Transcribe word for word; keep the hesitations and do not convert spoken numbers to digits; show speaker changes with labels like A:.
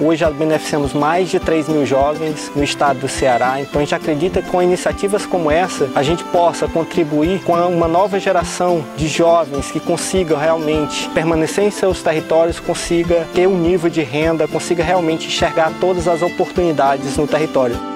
A: Hoje já beneficiamos mais de três mil jovens no estado do Ceará, então a gente acredita que com iniciativas como essa, a gente possa contribuir com uma nova geração de jovens que consigam realmente permanecer em seus territórios, consiga ter um nível de renda, consiga realmente enxergar todas as oportunidades no território.